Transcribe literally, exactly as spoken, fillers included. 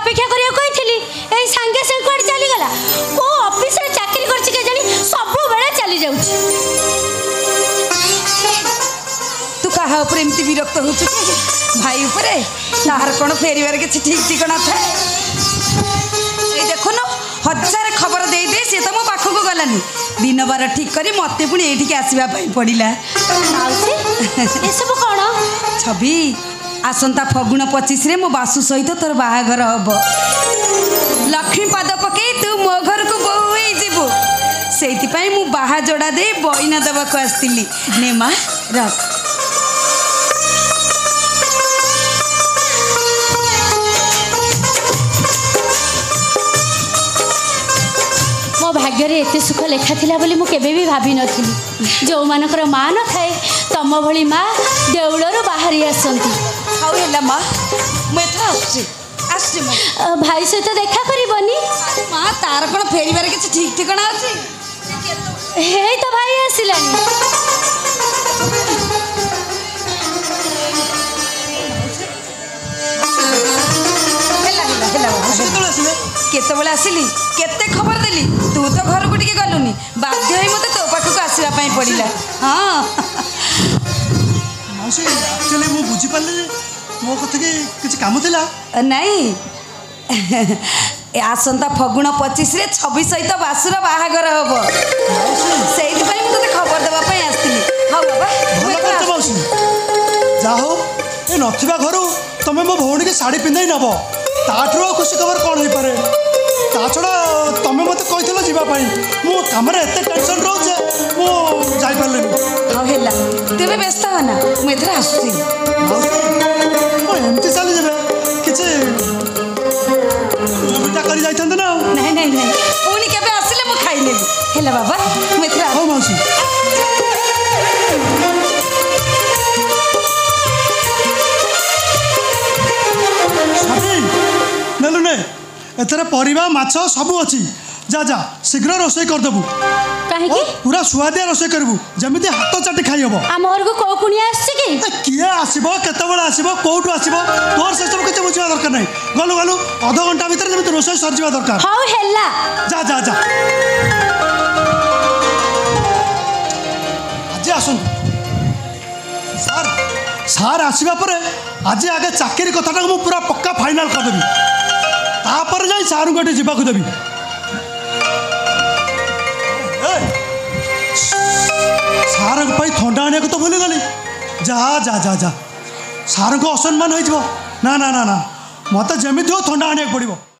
अपेक्षा करिया कहिथिली एई संगे संग कोड चली गला को ऑफिस रे चाकरी करछि के जानी सब बेला चली जाउछि। तू कहा ऊपर एमती विरक्त होछु कि भाई ऊपर तार कोन फेरिवार के ठीक ठिकाना था ए देखो न हजार खबर दे दे से तो मो पाखो को गलानी दिन बार ठीक करी मते पुणी एठी के आसीबा पई पड़िला। माउसी ए सब कोन छवि आसंता फगुण पच्चीस रे मो बासु सहित तोर बाहागर हब लक्ष्मी पाद पके तू मो घर को बहु होई जीवु सेति पई मु बाहा जोड़ा दे बइना दबा को आस्तिली ने मा रख। मो भाग्य रे एते सुख लेखा थिला बोली मु केबे भी भाभी नथिली जो मानकर मां न थाए तम भली मां देउळरो बाहरी आसंती। हाउ हेला मां मैं तो आछि आछि मो भाई से तो देखा करिबनी मां तार कोन फेरिबार के ठीक ठिकाना अछि हे तो भाई आसिलानी हेला हेला हेला केतबेले आसिले केतबेले आसिली केते खबर देली तू तो घर को टिके गलुनी बाध्य होई मते तो पाख को आसीबा पई पड़िला। हां माउसी एक्चुअली मु बुझी पाले मो कथे के किछ काम थिला नहीं ए आसंता फगुण पच्चीस रे छब्बीस सहित बासुर बाहागर हब सेति पई मु तते खबर देबा पई आस्तिली। हां बाबा भलो करत माउसी जा हो ए नथिबा घरु तमे मो भौणी के साड़ी पिंदाई नबो ताठरो खुशी खबर कोन होई पारे ता छड़ा तमे मते कहितलो जीवा पई मो कामरे एते टेंशन रहू जे मो जाई पारलेनी। हां हेला तबे व्यस्त हो ना मु एथरा आसुसी माउसी मो एमती चली जेबे किछि मिठा करी जाइतंत ना नहीं नहीं नहीं पुणी केबे आसिले मु खाई लेली हेला बाबा मु एथरा हां माउसी नेलु ने एथरे परिबा माछ सब अछि जा जा शीघ्र रोषे कर देबु काहे की पूरा सुआदिया रोषे करबु जमिति हाथ चाटी खाई हबो। हम घर को को कुनिया आछि की किए आसीबो केतबेला आसीबो कोठु आसीबो तोर से सब किछ बुझिबा दरकार नै गलु गलु आधा घंटा भीतर जमिति रोषे सर जिबा दरकार। हाउ हेला जा जा जा आज आसन सर सर आसीबा परे आज आगे चाकरी कथाटा मु पूरा पक्का फाइनल कर देबी तापर जाई सारू गटे जीवा को देबी। सार पाई थंडा आने को तो भूली गली जा जा जा जा सार को असम्मान हो ना ना ना ना मत जमी हो थंडा आने पड़ो।